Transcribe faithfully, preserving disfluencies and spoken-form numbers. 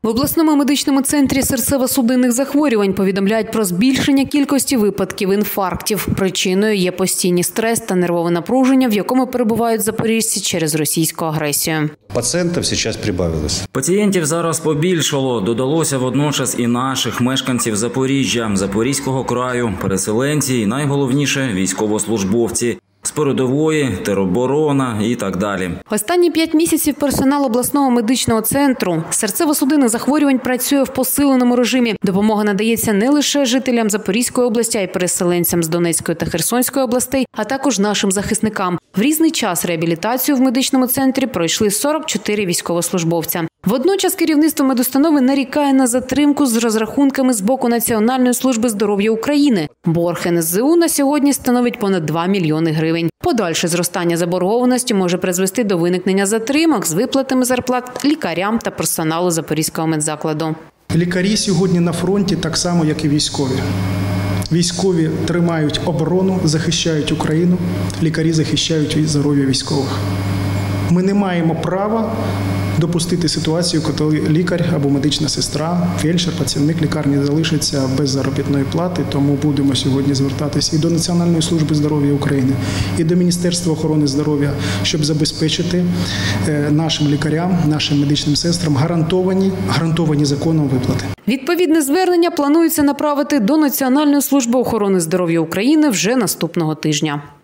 В обласному медичному центрі серцево-судинних захворювань повідомляють про збільшення кількості випадків інфарктів. Причиною є постійний стрес та нервове напруження, в якому перебувають запоріжці через російську агресію. Пацієнтів зараз прибавилось. Пацієнтів зараз побільшало. Додалося водночас і наших мешканців Запоріжжя, Запорізького краю, переселенці і найголовніше – військовослужбовці. З передової, тероборона і так далі. Останні п'ять місяців персонал обласного медичного центру серцево-судинних захворювань працює в посиленому режимі. Допомога надається не лише жителям Запорізької області, а й переселенцям з Донецької та Херсонської областей, а також нашим захисникам. В різний час реабілітацію в медичному центрі пройшли сорок чотири військовослужбовця. Водночас керівництво медустанови нарікає на затримку з розрахунками з боку Національної служби здоров'я України. Борг ен ес зе у на сьогодні становить понад два мільйони гривень. Подальше зростання заборгованості може призвести до виникнення затримок з виплатами зарплат лікарям та персоналу Запорізького медзакладу. Лікарі сьогодні на фронті так само, як і військові. Військові тримають оборону, захищають Україну, лікарі захищають здоров'я військових. Ми не маємо права допустити ситуацію, коли лікар або медична сестра, фельдшер, працівник лікарні залишиться без заробітної плати. Тому будемо сьогодні звертатися і до Національної служби здоров'я України, і до Міністерства охорони здоров'я, щоб забезпечити нашим лікарям, нашим медичним сестрам гарантовані, гарантовані законом виплати. Відповідне звернення планується направити до Національної служби охорони здоров'я України вже наступного тижня.